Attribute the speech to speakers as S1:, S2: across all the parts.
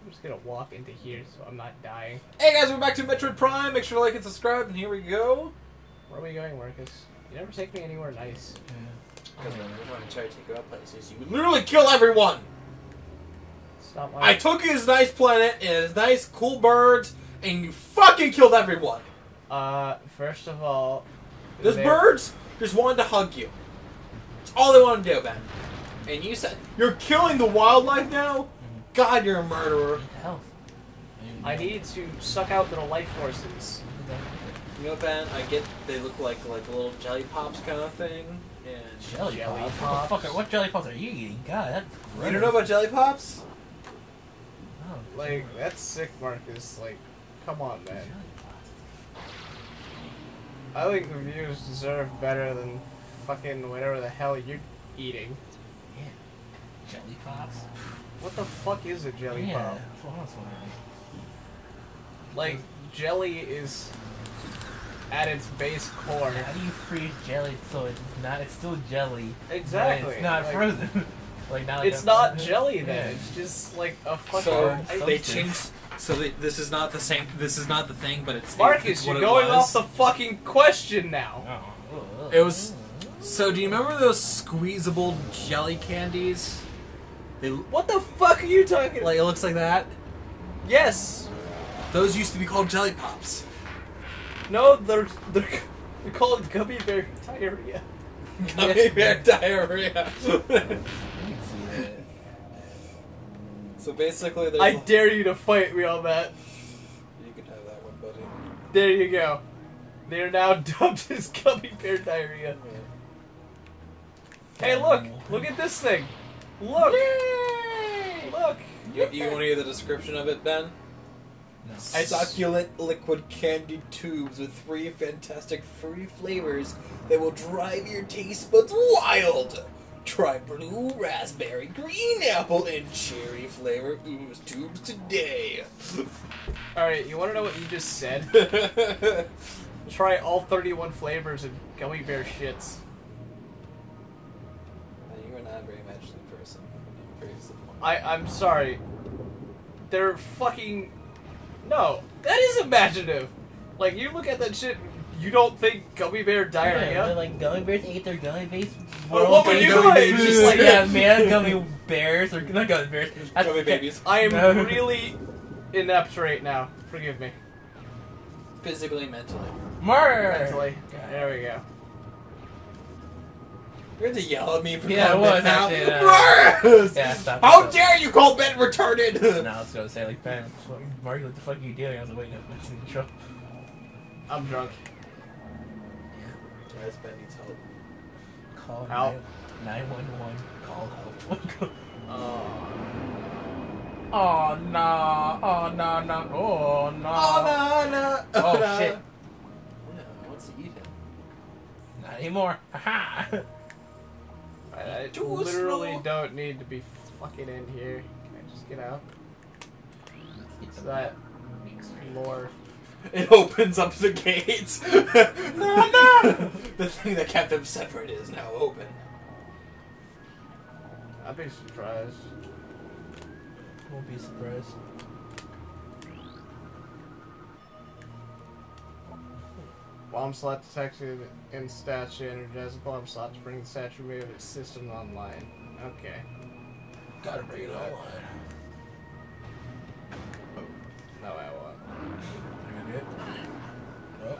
S1: I'm just gonna walk into here so I'm not dying.
S2: Hey guys, we're back to Metroid Prime. Make sure to like and subscribe, and here we go.
S1: Where are we going, Marcus? You never take me anywhere nice.
S2: Because when I want to try to take you out places, you would literally kill everyone.
S1: It's not
S2: I
S1: like...
S2: took his nice planet and his nice cool birds, and you fucking killed everyone.
S1: First of all...
S2: Those birds just wanted to hug you. That's all they wanted to do, Ben. And you said, you're killing the wildlife now? God, you're a murderer.
S3: Health.
S1: I need to suck out little life forces.
S2: You know, Ben, I get they look like little jelly pops kind of thing. And
S3: Jelly pops?
S1: pops.
S3: What the fuck? What jelly pops are you eating? God, that's gross.
S2: you don't know about jelly pops?
S3: Oh,
S1: Like, that's sick, Marcus. Like, come on, man.
S3: jelly pops.
S1: I think the viewers deserve better than fucking whatever the hell you're eating.
S3: Yeah. Jelly pops?
S1: What the fuck is a jelly
S3: yeah.
S1: pop?
S3: That's what I was wondering.
S1: Like, jelly is at its base core.
S3: How do you freeze jelly so it's not? It's still jelly.
S1: Exactly.
S3: But it's not
S1: Like,
S3: frozen. Like not. Like
S1: It's not jelly
S3: Yeah.
S1: then. It's just like a fucking.
S2: So they
S3: substance.
S2: changed. So this is not the same. This is not the thing, but it's
S1: Marcus,
S2: it's what
S1: you're
S2: it
S1: going
S2: was.
S1: off the fucking question now.
S3: Oh.
S2: It was. So do you remember those squeezable jelly candies? They
S1: What the fuck are you talking about?
S2: like it looks like that.
S1: Yes.
S2: Those used to be called jelly pops.
S1: No, they're called gummy bear diarrhea.
S2: Gummy bear diarrhea. So basically, there's
S1: I dare you to fight me on that.
S2: you can have that one, buddy.
S1: There you go. They are now dubbed as gummy bear diarrhea. Hey, look! Look at this thing! Look! Look!
S2: You want to hear the description of it, Ben?
S3: No.
S2: Succulent liquid candy tubes with 3 fantastic fruity flavors that will drive your taste buds wild. Try blue raspberry, green apple, and cherry flavor ooze tubes today.
S1: Alright, you wanna know what you just said? Try all 31 flavors of gummy bear shits.
S2: You're not a very imaginative person. I'm very disappointed.
S1: I'm sorry. They're fucking... No, that is imaginative! Like, you look at that shit, you don't think gummy bear diarrhea?
S3: Yeah, like gummy bears ate their gummy bears.
S1: Well, what would you
S3: gummy
S1: like?
S3: bears.
S1: Just like-
S3: yeah, man, gummy bears or not gummy bears. That's
S2: Gummy babies.
S1: I am
S3: No.
S1: really inept right now. Forgive me.
S2: Physically, mentally.
S1: Mentally. There we go.
S2: You're going to yell at me for
S3: Yeah,
S2: calling
S3: it was
S2: Ben out.
S3: actually,
S2: Mars!
S3: Yeah, stop.
S2: How dare you call Ben retarded?
S3: No, I was gonna say like, Ben, Mark, what the fuck are you doing? I was like, wait, no, that's in the show.
S1: I'm drunk.
S2: Guys, Ben needs help.
S3: Call
S1: Help.
S3: 911. Call help.
S1: Oh.
S3: Oh no! Oh no! No! Oh no!
S2: Oh, no.
S3: Oh,
S2: no.
S3: shit.
S2: No, what's he eating?
S3: Not anymore! Haha!
S1: I
S2: Too
S1: literally
S2: slow.
S1: don't need to be fucking in here. Can I just get out?
S3: It's
S1: That lore.
S2: It opens up the gates. No. The thing that kept them separate is now open.
S1: I'd be surprised.
S3: Won't be surprised.
S1: Bomb slot detected in statue. Energize the bomb slot to bring the statue of its system online. Okay.
S3: Gotta bring it online.
S1: No, I won't.
S3: You gonna do it? Nope.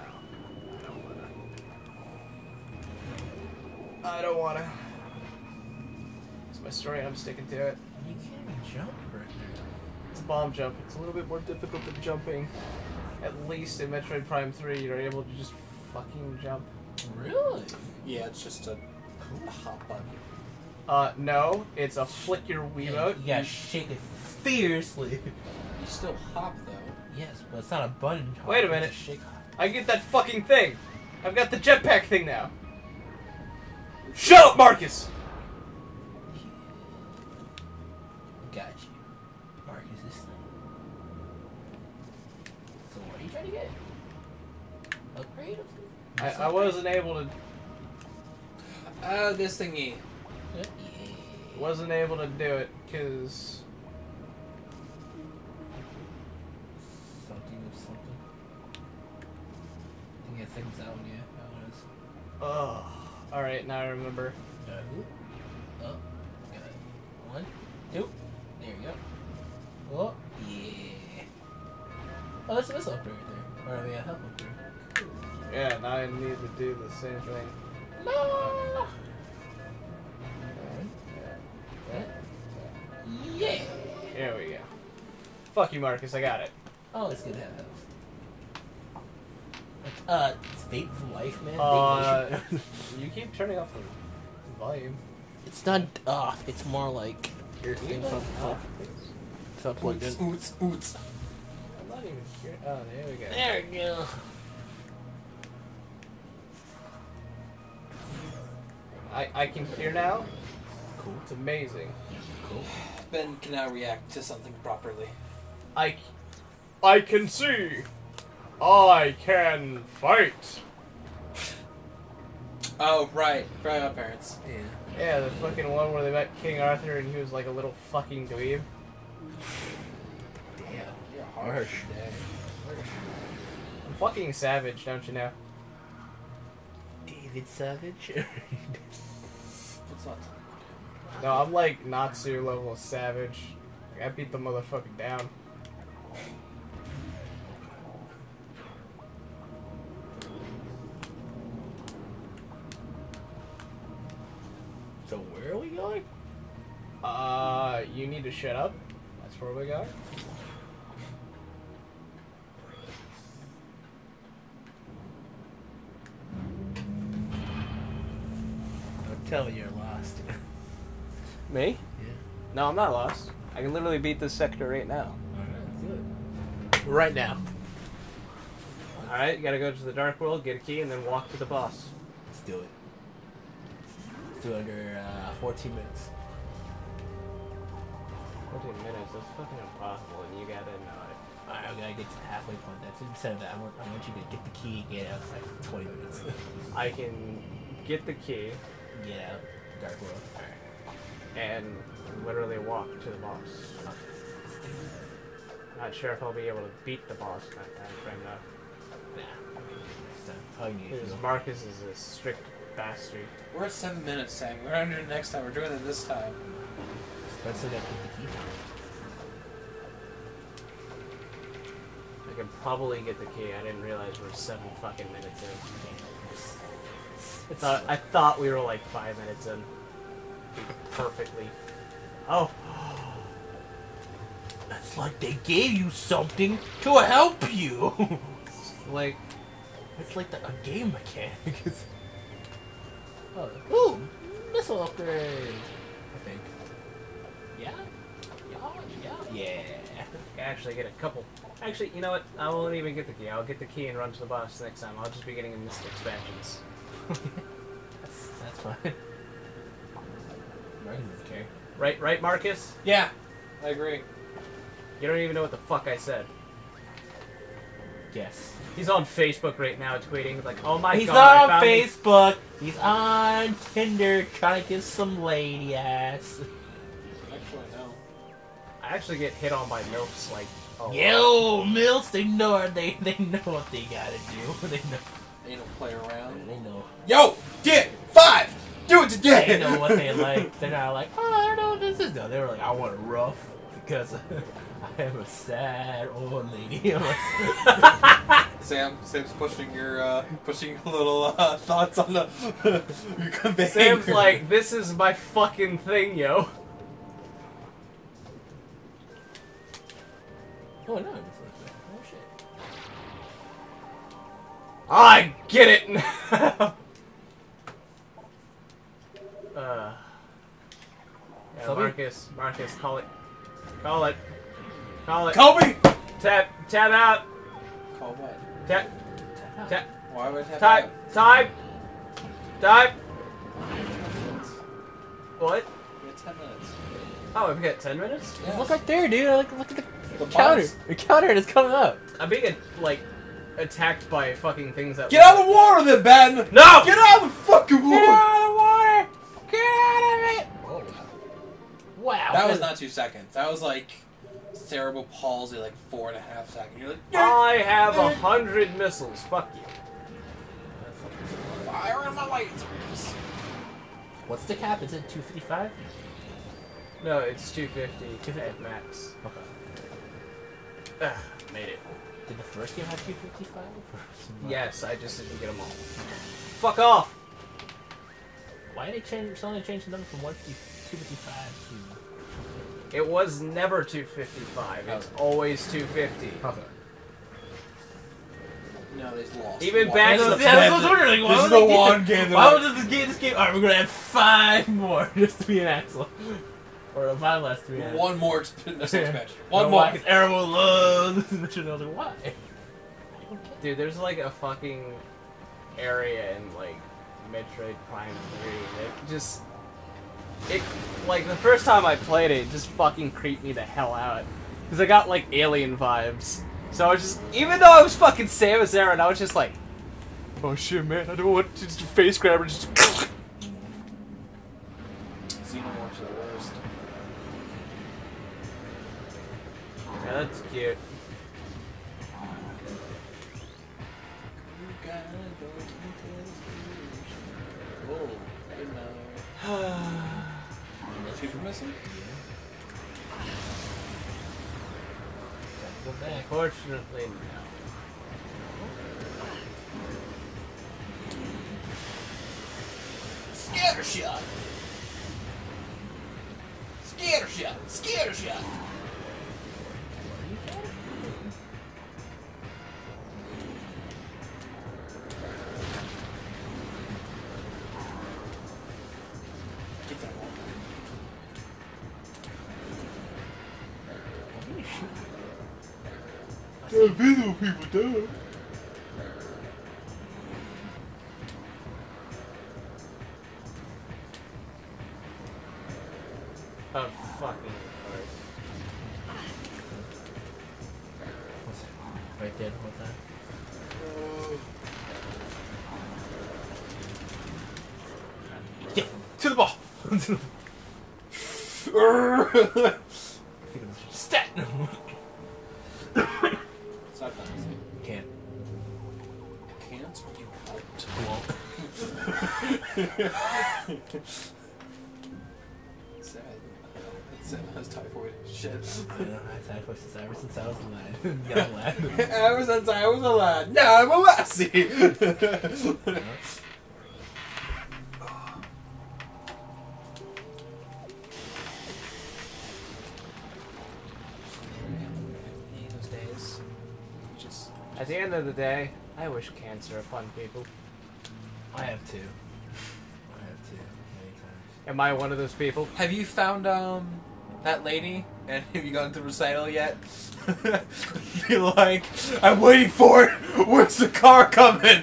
S1: I don't wanna. It's my story. I'm sticking to it.
S3: You can't even jump right now.
S1: It's a bomb jump. It's a little bit more difficult than jumping. At least in Metroid Prime 3, you're able to just fucking jump.
S3: Really?
S2: Yeah, it's just a hop button.
S1: No, it's a flick your Wiimote.
S3: You gotta shake it fiercely.
S2: You still hop though.
S3: Yes, but it's not a button.
S1: Wait a minute. I get that fucking thing. I've got the jetpack thing now. Shut up, Marcus!
S3: Got you. Marcus, this thing. So what are you trying to get? Upgrade or something?
S1: I wasn't able to
S2: This thingy.
S1: wasn't able to do it because
S3: something. I think it's things out, yeah. That was.
S1: Oh. Alright, now I remember.
S3: Oh, got it. 1, 2. There you go. Oh, yeah. Oh, that's an upgrade right there. Or, yeah, help upgrade.
S1: Yeah, now I need to do the same thing.
S3: No! Yeah!
S1: There we go. Fuck you, Marcus, I got it.
S3: Oh, it's good to have those. It's Vape for Life, man.
S1: You keep turning off the volume.
S3: It's not off, it's more like your thing from plugged in.
S2: Oots, oots.
S1: I'm not even here. Oh, there we go.
S3: There we go.
S1: I can hear now.
S3: Cool.
S1: It's amazing.
S3: Cool.
S2: Ben can now react to something properly.
S1: I can see. I can fight.
S2: Oh, right. Right, my parents.
S3: Yeah.
S1: Yeah, the fucking one where they met King Arthur and he was like a little fucking dweeb.
S3: Damn.
S2: You're
S3: harsh.
S1: I'm fucking savage, don't you know?
S3: David Savage?
S2: What's not?
S1: No, I'm like Natsu level savage. Like, I beat the motherfucker down.
S3: So where are we going?
S1: You need to shut up. That's where we go.
S3: Don't tell me you're lost.
S1: Me?
S3: Yeah.
S1: No, I'm not lost. I can literally beat this sector right now.
S3: Alright, let's do it. Right now.
S1: Alright, you gotta go to the Dark World, get a key, and then walk to the boss.
S3: Let's do it. Let's do it under 14 minutes.
S1: 14 minutes, that's fucking impossible, and you gotta know it.
S3: Alright, I gotta get to the halfway point. That's instead of that, I want you to get the key and get out in like 20 minutes.
S1: I can get the key
S3: Get out. Dark World. Alright.
S1: and literally walk to the boss. Not sure if I'll be able to beat the boss in that time frame though.
S3: Nah. So, probably need
S1: Because
S3: to
S1: Marcus is a strict bastard.
S2: We're at 7 minutes, Sam. We're gonna do it next time. We're doing it this time.
S3: Let's look at the key.
S1: I can probably get the key. I didn't realize we're 7 fucking minutes in. I thought we were like 5 minutes in. Perfectly. Oh.
S3: It's like they gave you something to help you.
S1: Like,
S3: It's like a game mechanic. Oh, ooh, missile upgrade. I think. Yeah. Yeah.
S1: actually get a couple. Actually, you know what? I won't even get the key. I'll get the key and run to the boss next time. I'll just be getting missed expansions.
S3: That's fine. Marcus doesn't care.
S1: Right, Marcus?
S2: Yeah, I agree.
S1: You don't even know what the fuck I said.
S3: Yes.
S1: He's on Facebook right now tweeting like, oh my
S3: He's
S1: god, I
S3: on
S1: found
S3: Facebook. He's on Tinder trying to get some lady ass.
S2: Actually, no.
S1: I actually get hit on by MILFs like, oh.
S3: Yo, Mills, they know what they know what they gotta do. They know.
S2: They don't play around.
S3: They know.
S2: Yo, get 5! Do it today!
S3: They know what they like. They're not like, oh, I don't know what this is. No, they were like, I want it rough because I am a sad old lady. I'm like,
S2: Sam's pushing your little thoughts on the your behavior.
S1: Sam's like, this is my fucking thing, yo.
S3: oh no, oh shit.
S1: I get it now. Yeah,
S3: Kobe?
S1: Marcus, call it.
S2: Kobe!
S1: Tab out.
S2: Call what?
S1: Tab.
S2: Why would I have
S1: Time. What?
S2: We have 10 minutes.
S1: Oh, we got 10 minutes?
S2: Yeah.
S3: Look right there, dude. Look at
S2: The
S3: counter.
S2: box.
S3: The counter is coming up.
S1: I'm being, like, attacked by fucking things that...
S2: Get out of the water then, Ben!
S1: No!
S2: Get out of the fucking water!
S3: Get out of the water! Get out of it! Oh, wow.
S2: That was not 2 seconds. That was like cerebral palsy like 4.5 seconds. You're like,
S1: I have 100 missiles. Fuck you.
S2: fire on my lasers.
S3: What's the cap? Is it 255?
S1: No, it's 250 at max.
S3: Okay.
S1: Made it.
S3: Did the first game have 255?
S1: Yes, I just didn't get them all. Fuck off!
S3: Why did they suddenly change the number from 255 to...
S1: It was never 255. It's always 250.
S3: Okay.
S2: No, they lost.
S1: Even
S2: One.
S1: back in the
S3: I was wondering,
S2: This is the one game that
S3: why would this game? Alright, we're gonna add 5 more just to be an Axel. Or 5 less to be an
S2: one more missile expansion. One more.
S3: Because everyone loves this mission. I was like, why?
S1: Dude, there's like a fucking area in like Metroid Prime 3 that just... It, like, the first time I played it, it just fucking creeped me the hell out. Because I got, like, alien vibes. So I was just... Even though I was fucking Samus Aran, I was just like... Oh shit, man, I don't want to just face grab and just...
S2: Xenomorphs are the worst.
S1: Yeah, that's cute.
S2: Oh, good night. Super missile?
S3: Go back.
S1: Fortunately, no.
S2: Scattershot! Scattershot! Scattershot! Get that one.
S3: Why are you shooting?
S2: Invisible people do.
S1: Of fucking course.
S3: What's that? Right there the whole time. Yeah, to the ball! Stat!
S2: Stop that.
S3: Can't.
S2: Can't or you won't?
S3: Won't.
S2: Sad. Sad has typhoid. Shit.
S3: I don't know, I've had voices ever since I was a lad. Young lad.
S2: Ever since I was a lad, now I'm a lassie. Those days, just
S1: At the end of the day, I wish cancer upon people.
S3: I have two. Many times.
S1: Am I one of those people?
S2: Have you found that lady? And have you gone to the recital yet? Be like, I'm waiting for it. Where's the car coming?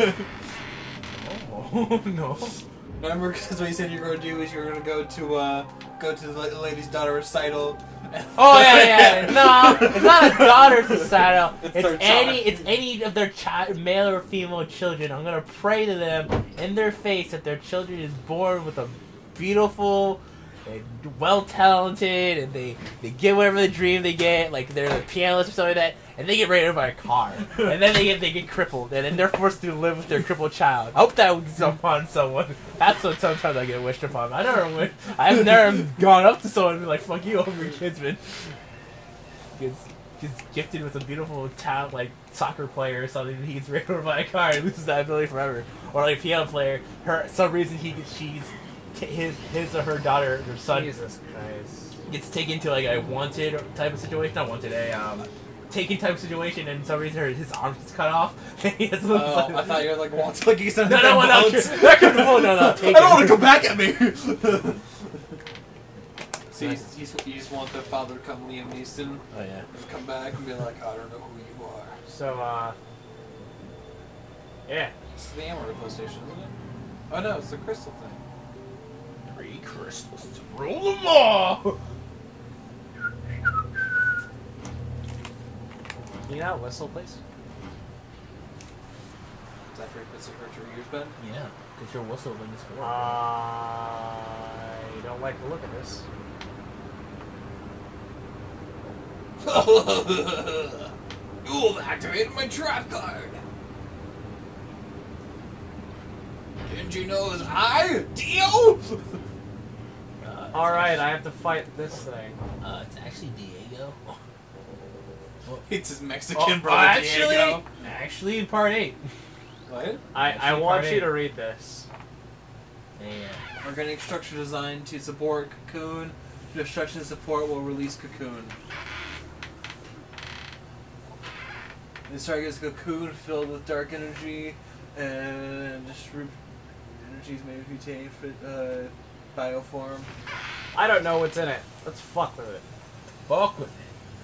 S3: Oh, no.
S2: Remember, because what you said you were going to do is you were going to go to the lady's daughter recital.
S3: Oh yeah. No, it's not a daughter's recital.
S2: It's
S3: It's
S2: their child.
S3: it's any of their male or female children. I'm gonna pray to them in their face that their children is born with a beautiful, and well talented, and they get whatever the dream they get. Like they're a pianist or something like that, and they get ran by a car, and then they get crippled, and then they're forced to live with their crippled child. I hope that wishes upon someone. That's what sometimes I get wished upon. I've never gone up to someone and been like, "Fuck you over your kids, man." He's gifted with a beautiful talent, like soccer player or something. He gets ran over by a car and loses that ability forever. Or like a piano player, some reason his or her daughter or son
S1: Jesus Christ.
S3: gets taken to like a wanted type of situation. Not wanted, taken type of situation, and for some reason his arm gets cut off. He has
S2: Oh, I thought you were like, want like he's
S3: no, not taken.
S2: I don't want to come back at me. So you just want the father to come, Liam Neeson,
S3: Oh yeah.
S2: just come back and be like, I don't know who you are.
S1: So, yeah.
S2: This is the Amarillo station, isn't it? Oh no, it's the crystal thing.
S3: 3 crystals to roll them all.
S1: Can you not whistle, please?
S2: Is that frequency hurt your ears, Ben?
S3: Yeah, because your whistle when it's for.
S1: I don't like the look of this.
S2: You've activated my trap card. Didn't you know it was I, Dio?
S1: Alright, I have to fight this thing.
S3: It's actually Diego.
S2: It's his Mexican brother, Diego.
S3: Actually, part 8.
S2: What?
S1: I
S3: Actually,
S1: want
S3: part
S1: you
S3: eight.
S1: to read this.
S3: Yeah.
S2: Organic structure designed to support Cocoon. Destruction support will release Cocoon. This target is a cocoon filled with dark energy, and energies may be retained for bioform.
S1: I don't know what's in it. Let's fuck with it.
S3: Fuck with it.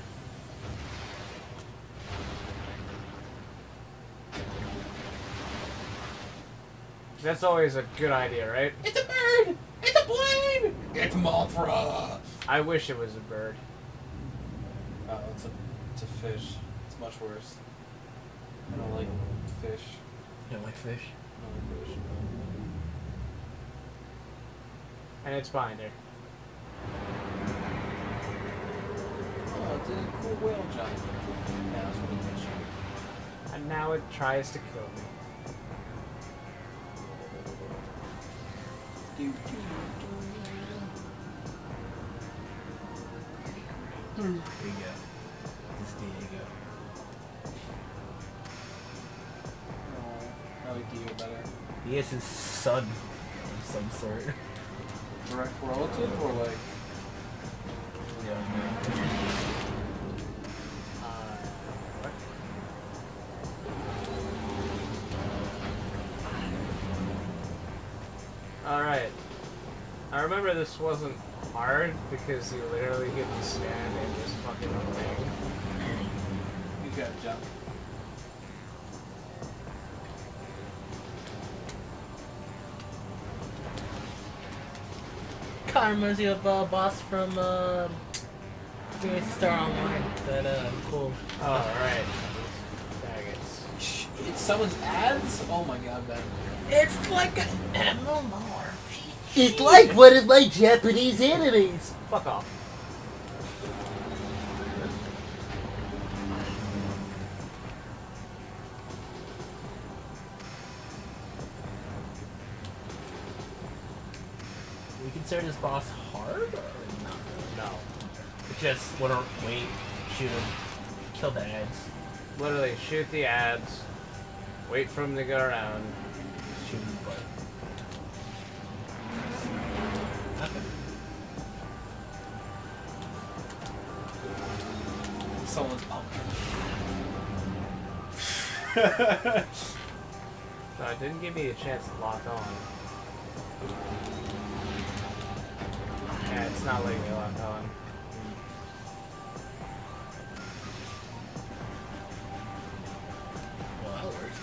S1: That's always a good idea, right?
S2: It's a bird! It's a plane! It's Mothra!
S1: I wish it was a bird.
S2: Oh, it's a fish. It's much worse. I don't like fish.
S3: You don't like fish?
S2: I don't like fish.
S1: And it's behind her.
S2: Oh, it did a cool whale jump. Yeah, that's really fish.
S1: And now it tries to kill me.
S3: There you go. This Diego.
S2: Oh, I like Dio better.
S3: He is his son of some sort.
S2: Direct relative or like?
S3: Yeah,
S1: What? Alright. I remember this wasn't hard because you literally get to stand and just fucking thing.
S2: You gotta jump.
S3: Kind of reminds me of boss from Phoenix Star Online. That cool.
S1: Oh, right. Faggots.
S2: It summons ads? Oh my god, Ben.
S3: It's like an MMORPG.
S4: It's like one of my Japanese animes.
S1: Fuck off.
S3: We consider this boss hard or not?
S1: No.
S3: It's just wanna wait, shoot him, kill the ads,
S1: Literally, shoot the ads, wait for them to go around.
S3: shoot him butt. Okay.
S2: Someone's pumpkin.
S1: No, it didn't give me a chance to lock on. Yeah, it's not letting me lock on.
S3: Well, that works.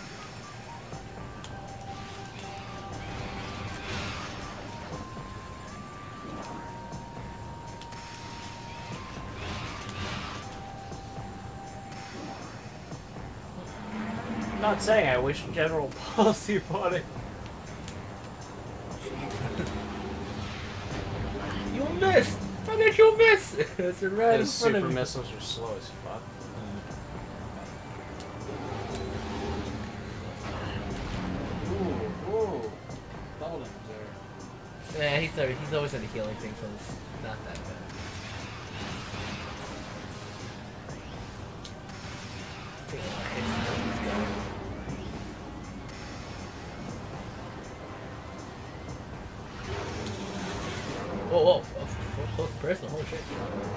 S1: I'm not saying I wish general policy upon it.
S3: You missed! How did you miss? It's right in
S1: Those
S3: front
S1: super
S3: of you.
S1: missiles are slow as fuck.
S2: Ooh. Bowden's there.
S3: Yeah, he's always into healing things, so it's not that bad. Taking a lot of hits until he's going. Whoa, close person, holy shit.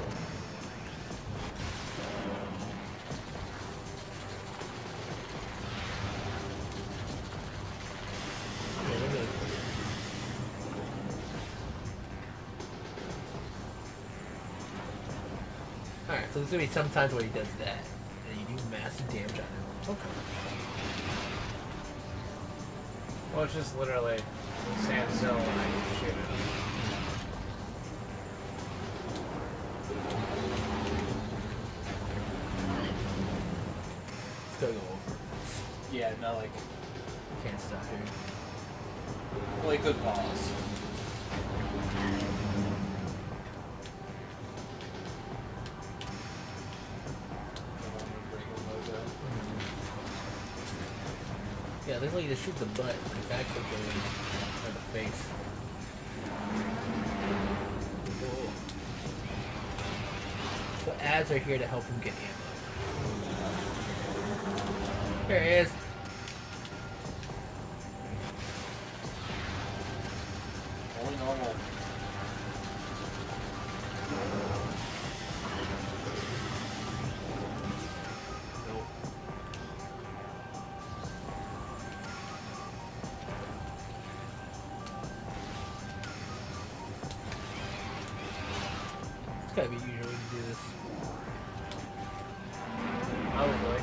S3: Yeah, we're good. Alright, so there's gonna be some times where he does that, and you do massive damage on him. Okay.
S1: Well, it's just literally stand still and I can shoot it.
S3: It's gonna go over.
S2: Yeah, not like.
S3: Can't stop here.
S2: Well, he could pause.
S3: Yeah, this way you just shoot the butt. Like that could go in. Or the face. Cool. So ads are here to help him get ammo. There he is.
S2: Only normal.
S3: It's gotta be usual way to do this.
S1: Probably.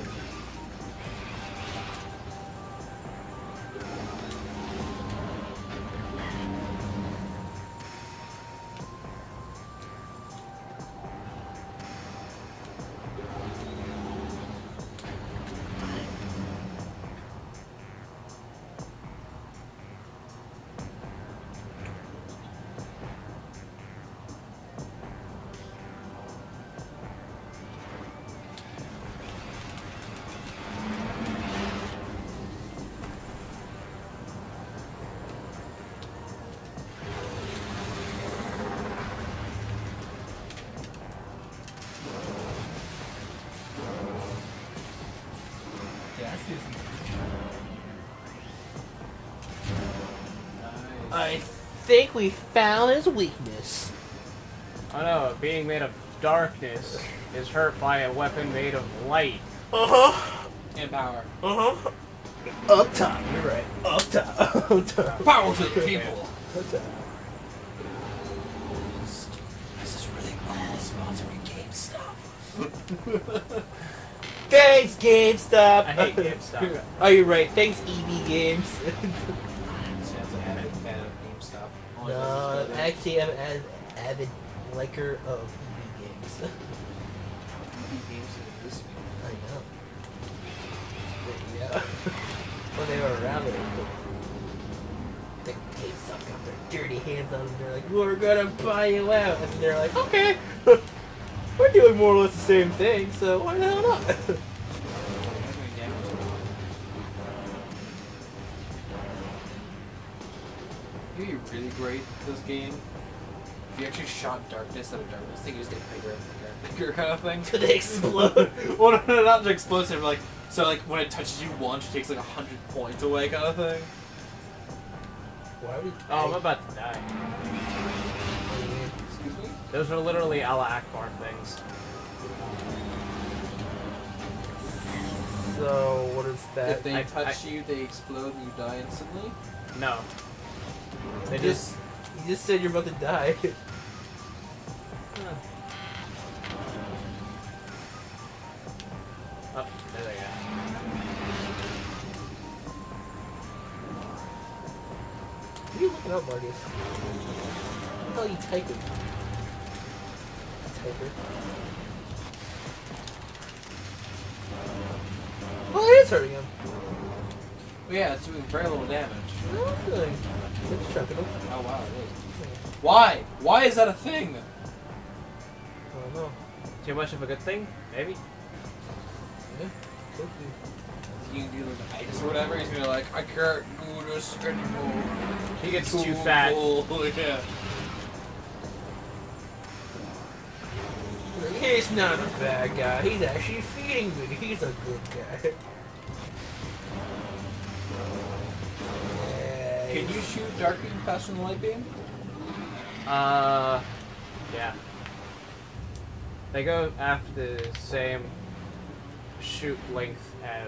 S3: Yeah, that's just...
S2: Nice.
S3: I think we found his weakness.
S1: Oh no, being made of darkness is hurt by a weapon made of light.
S3: Uh-huh.
S2: And power.
S3: Uh-huh. Up top, you're right. Up top. Up top.
S2: Power to the people.
S3: Up top.
S2: This is really all sponsoring GameStop.
S3: Thanks, GameStop!
S1: I hate GameStop.
S3: Oh, you're right. Thanks, EB Games.
S2: Sounds like I'm a fan of GameStop.
S3: No, actually, I'm an avid liker of EB Games. I know. But, yeah. When they were around, the GameStop got their dirty hands on them. They're like, we're gonna buy you out. And they're like, okay. We're doing more or less the same thing, so why the hell not?
S2: You'd be really great at this game if you actually shot darkness at a darkness thing. You just get bigger and bigger and bigger kind of thing.
S3: To they explode.
S2: Well, no, not the explosive. Like, so like when it touches you once, it takes like 100 points away kind of thing.
S3: Why would
S1: Oh, I'm about to die.
S2: Excuse me?
S1: Those are literally Allah Akbar things.
S3: So, what is that?
S2: If they
S1: I-
S2: touch you, they explode and you die instantly.
S1: No. They
S3: You
S1: just...
S3: just said you're about to die.
S1: Oh, there they go.
S3: What are you looking up, Marcus? What the hell are you typing? Typer. Well, it is hurting him.
S2: But yeah, it's doing very little damage.
S3: No, it's good. It's chucking him.
S2: Oh wow, it is. Why? Why is that a thing?
S3: I don't know.
S1: Too much of a good thing? Maybe?
S3: Yeah, could be.
S2: You can do like ice or whatever. He's gonna be like, I can't do this anymore.
S1: He gets too
S2: Cool,
S1: fat.
S2: cool, yeah.
S3: He's not a bad guy. He's actually feeding me. He's a good guy. Yeah,
S2: Can you shoot dark beam faster than light beam?
S1: Yeah. They go after the same shoot length as,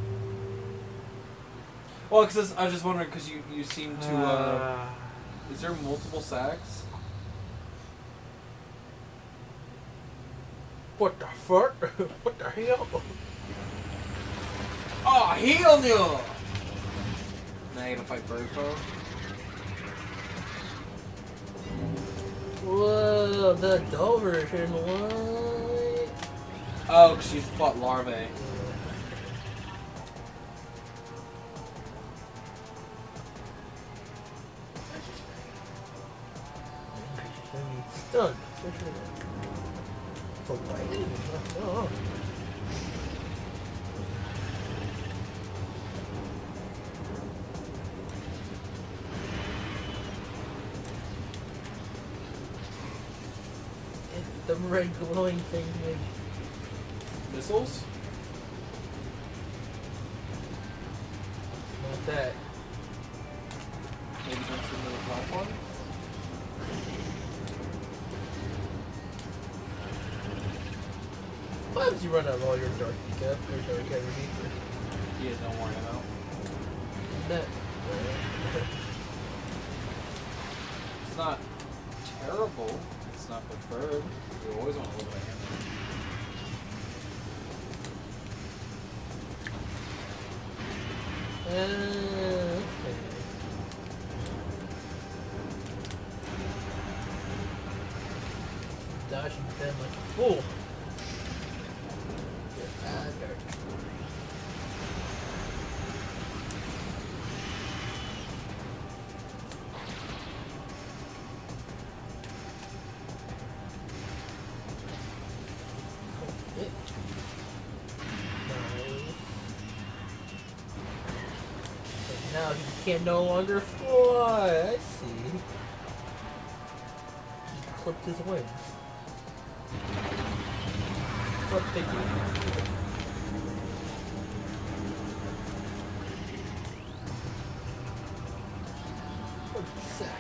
S2: Well, because I was just wondering, because you seem to, is there multiple sacks?
S3: What the fuck? What the hell?
S2: Oh, heal you! Now you gotta fight Birdfoe.
S3: Whoa, the adult version, what?
S2: Oh, 'cause she fought larvae.
S3: Stunned. For white. Oh. Some red glowing thing.
S2: Missiles?
S3: Not that.
S2: Maybe jump into the platform?
S3: What happens if you run out of all your dark Ika or dark energy?
S2: Yeah, don't worry about.
S3: That.
S2: It's not terrible. It's not preferred. You always want a little bit of hammer.
S3: Okay. Dodging Ben like a fool. Dark. Now he can no longer fly. I see. He clipped his wings. What did you? What a sack.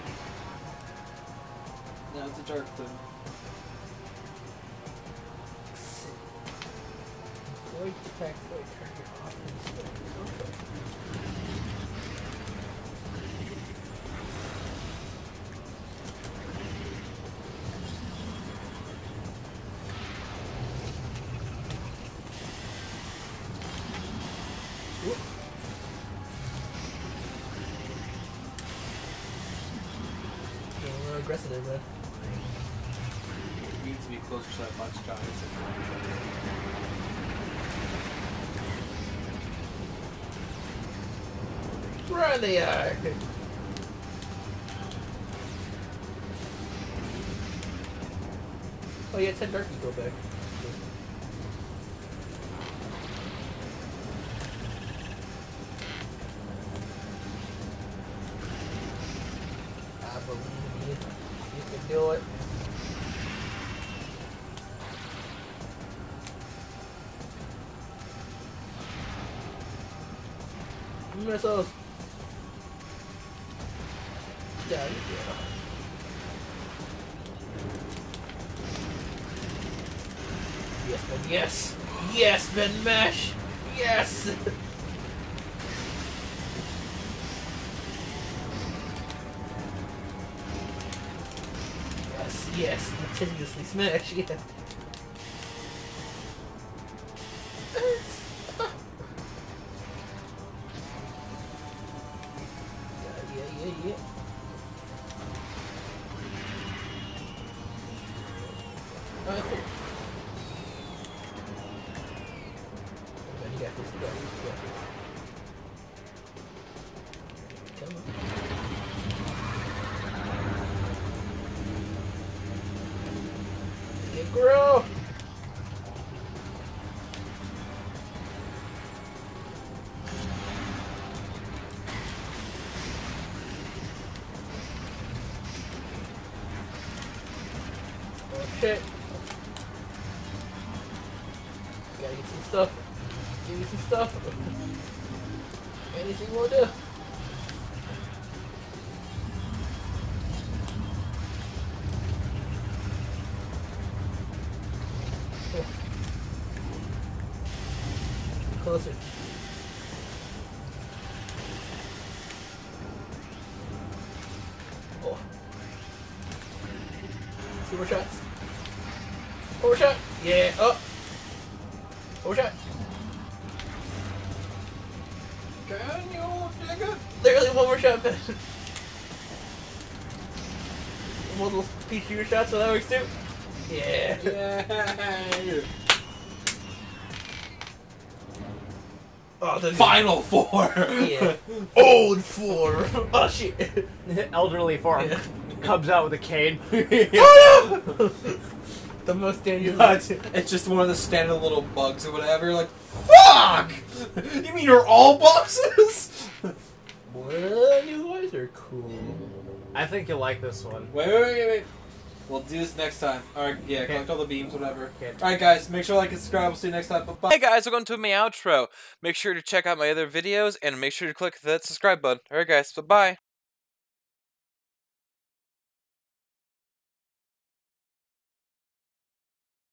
S2: Now it's a dark thing.
S3: Void attack, void target off and swing. Okay. More aggressive, man.
S2: You need to be closer to that box giant.
S3: Run they are! Oh yeah, 10 darky go back. I believe you. You can do it. Missiles! Yeah, you do. Yes, Ben, yes! Yes, Ben Mesh! Yes! Yes, yes, continuously smash, yeah. Yeah. Alright, cool. Ben, you got this, you got this. Come on. Get grow! Oh shit. Gotta get some stuff. Give me some stuff. Anything we'll do. Closer. Oh. Two more shots. One more shot. Yeah. Oh. One more shot.
S2: Can you dig it?
S3: Literally one more shot, Ben. One little piece of your shot, so that works too. Yeah.
S2: Yay!
S3: Oh, the
S2: Final four!
S3: Yeah. Old four. Oh shit.
S1: Elderly form
S3: Yeah.
S1: comes out with a cane.
S3: Oh no! The most dangerous.
S2: It's just one of the standard little bugs or whatever. Like, fuck! You mean you're all boxes?
S3: Well, new eyes are cool.
S1: I think you'll like this one.
S2: Wait. We'll do this next time. Alright, yeah,
S1: Okay.
S2: collect all the beams, whatever.
S1: Okay.
S2: Alright, guys, make sure to like and subscribe. We'll see you next time. Bye-bye.
S5: Hey guys, welcome to my outro. Make sure to check out my other videos and make sure to click that subscribe button. Alright guys, bye-bye.